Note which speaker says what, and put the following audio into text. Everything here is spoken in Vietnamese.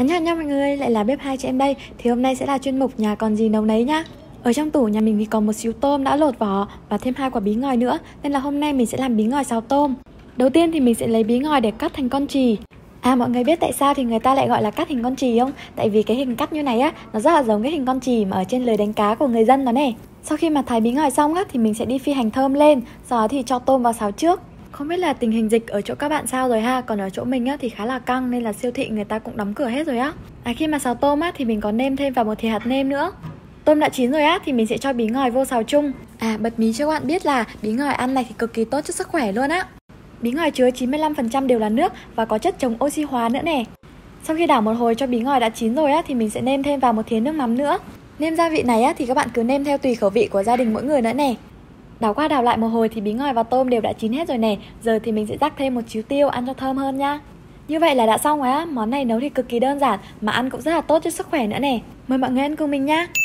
Speaker 1: Chào nha mọi người, lại là bếp hai chị em đây. Thì hôm nay sẽ là chuyên mục nhà còn gì nấu nấy nhá. Ở trong tủ nhà mình thì còn một xíu tôm đã lột vỏ và thêm 2 quả bí ngòi nữa, nên là hôm nay mình sẽ làm bí ngòi xào tôm. Đầu tiên thì mình sẽ lấy bí ngòi để cắt thành con chì. Mọi người biết tại sao thì người ta lại gọi là cắt hình con chì không? Tại vì cái hình cắt như này á, nó rất là giống cái hình con chì mà ở trên lưới đánh cá của người dân đó nè. Sau khi mà thái bí ngòi xong á thì mình sẽ đi phi hành thơm lên, sau đó thì cho tôm vào xào trước. Không biết là tình hình dịch ở chỗ các bạn sao rồi ha, còn ở chỗ mình á thì khá là căng nên là siêu thị người ta cũng đóng cửa hết rồi á. Khi mà xào tôm á thì mình có nêm thêm vào một thìa hạt nêm nữa. Tôm đã chín rồi á thì mình sẽ cho bí ngòi vô xào chung. Bật mí cho các bạn biết là bí ngòi ăn này thì cực kỳ tốt cho sức khỏe luôn á. Bí ngòi chứa 95% đều là nước và có chất chống oxy hóa nữa nè. Sau khi đảo một hồi cho bí ngòi đã chín rồi á thì mình sẽ nêm thêm vào một thìa nước mắm nữa. Nêm gia vị này á thì các bạn cứ nêm theo tùy khẩu vị của gia đình mỗi người nữa nè. Đảo qua đảo lại một hồi thì bí ngòi và tôm đều đã chín hết rồi nè. Giờ thì mình sẽ rắc thêm một chíu tiêu ăn cho thơm hơn nha. Như vậy là đã xong rồi á. Món này nấu thì cực kỳ đơn giản mà ăn cũng rất là tốt cho sức khỏe nữa nè. Mời mọi người ăn cùng mình nha.